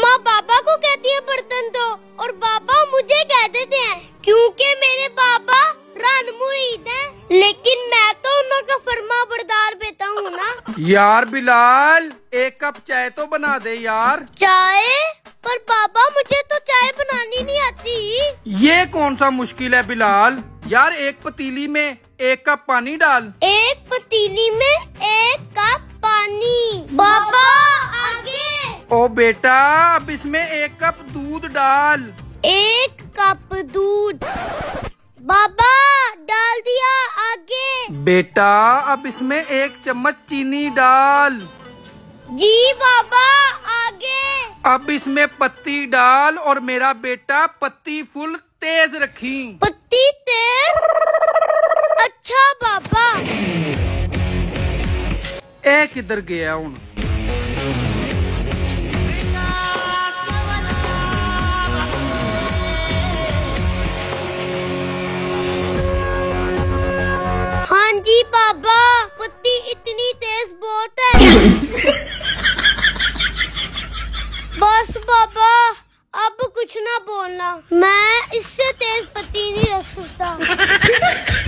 माँ पापा को कहती है बर्तन धो और पापा मुझे कह देते हैं, क्योंकि मेरे पापा रन मुरीद हैं। लेकिन मैं तो उनका फर्मा बरदार बेटा हूँ ना। यार बिलाल, एक कप चाय तो बना दे यार। चाय? पर पापा मुझे तो चाय बनानी नहीं आती। ये कौन सा मुश्किल है बिलाल। यार एक पतीली में 1 कप पानी डाल। एक पतीली में 1 कप पानी। पापा आगे। ओ बेटा, अब इसमें 1 कप दूध डाल। 1 कप दूध। बाबा डाल दिया, आगे। बेटा अब इसमें 1 चम्मच चीनी डाल। जी बाबा, आगे। अब इसमें पत्ती डाल और मेरा बेटा पत्ती फुल तेज रखी। पत्ती तेज? अच्छा बाबा। किधर गया हूँ। हाँ जी बाबा, पत्ती इतनी तेज बहुत है। बस बाबा, अब कुछ ना बोलना, मैं इससे तेज पत्ती नहीं रख सकता।